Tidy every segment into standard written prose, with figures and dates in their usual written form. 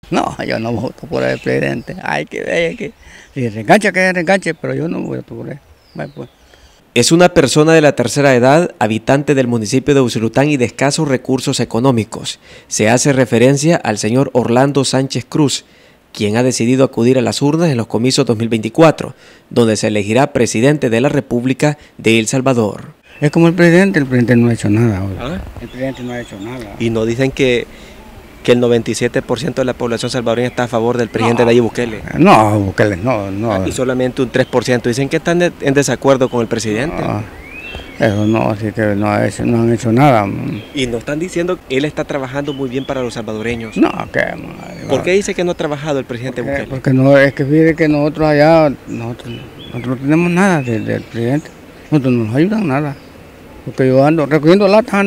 No, yo no voto por el presidente. Hay que ver que si reengancha, que reenganche, pero yo no voy a votar por él. Bueno, pues. Es una persona de la tercera edad, habitante del municipio de Usulután y de escasos recursos económicos. Se hace referencia al señor Orlando Sánchez Cruz, quien ha decidido acudir a las urnas en los comicios 2024, donde se elegirá presidente de la República de El Salvador. Es como el presidente no ha hecho nada ahora. ¿Ah? El presidente no ha hecho nada. Y no dicen que el 97% de la población salvadoreña está a favor del presidente Nayib Bukele. No, Bukele no. Y solamente un 3% dicen que están en desacuerdo con el presidente. No, eso no, así que no han hecho nada. Y no están diciendo que él está trabajando muy bien para los salvadoreños. No, qué madre. ¿Por qué dice que no ha trabajado el presidente Bukele? Porque no, es que fíjate que nosotros allá, nosotros no tenemos nada del presidente. Nosotros no nos ayudan nada. Porque yo ando recogiendo latas,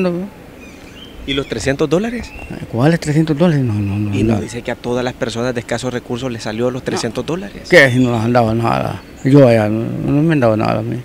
¿Y los $300? ¿Cuáles $300? No. Y no dice que a todas las personas de escasos recursos les salió los $300. ¿Qué? Si no les han dado nada. Yo allá no me han dado nada a mí.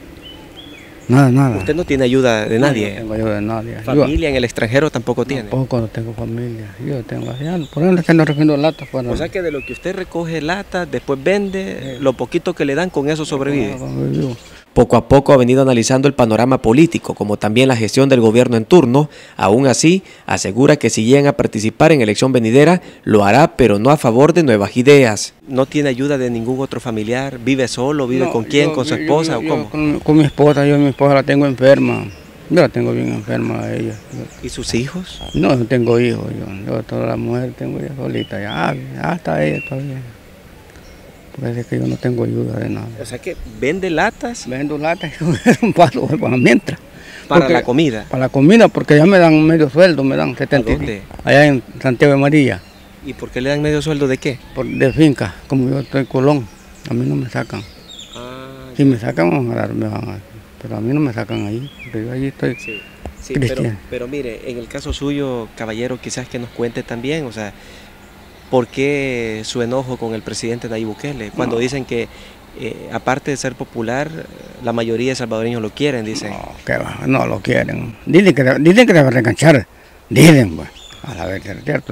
Nada. ¿Usted no tiene ayuda de nadie? No tengo ayuda de nadie. ¿Familia en el extranjero tampoco tiene? Tampoco no tengo familia. Yo tengo allá. Por eso es que ando recogiendo latas. O sea que de lo que usted recoge latas, después vende, lo poquito que le dan, con eso sobrevive. Poco a poco ha venido analizando el panorama político, como también la gestión del gobierno en turno. Aún así, asegura que si llegan a participar en elección venidera, lo hará, pero no a favor de nuevas ideas. ¿No tiene ayuda de ningún otro familiar? ¿Vive solo? ¿Vive con quién? ¿Con su esposa o cómo? Con mi esposa. Yo mi esposa la tengo enferma. Yo la tengo bien enferma a ella. ¿Y sus hijos? No tengo hijos. Yo toda la mujer tengo ella solita. Ya está ella todavía. Parece que yo no tengo ayuda de nada. O sea que vende latas. Vendo latas y un paso para mientras. ¿Para la comida? Para la comida, porque ya me dan medio sueldo, me dan 70. ¿A dónde? Allá en Santiago de María. ¿Y por qué le dan medio sueldo de qué? De finca, como yo estoy en Colón, a mí no me sacan. Si me sacan, pero a mí no me sacan ahí, porque yo allí estoy cristiano. Pero mire, en el caso suyo, caballero, quizás que nos cuente también, o sea, ¿por qué su enojo con el presidente Nayib Bukele? Cuando dicen que, aparte de ser popular, la mayoría de salvadoreños lo quieren, dicen. No, que va, no lo quieren. Dicen que debe reenganchar. Dicen, pues. A la vez es cierto,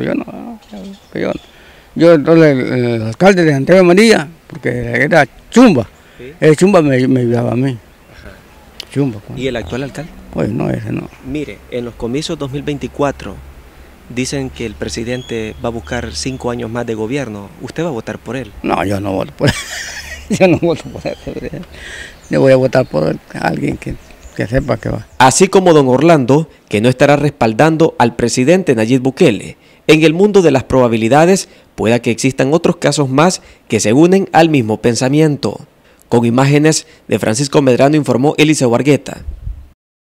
yo el alcalde de Santiago de María, porque era Chumba. ¿Sí? El Chumba me ayudaba a mí. Ajá. Chumba. ¿Y el actual alcalde? Pues no, ese no. Mire, en los comicios 2024 dicen que el presidente va a buscar 5 años más de gobierno. ¿Usted va a votar por él? No, yo no voto por él. Yo no voto por él. Yo voy a votar por alguien que sepa que va. Así como don Orlando, que no estará respaldando al presidente Nayib Bukele. En el mundo de las probabilidades, pueda que existan otros casos más que se unen al mismo pensamiento. Con imágenes de Francisco Medrano informó Eliseo Argueta.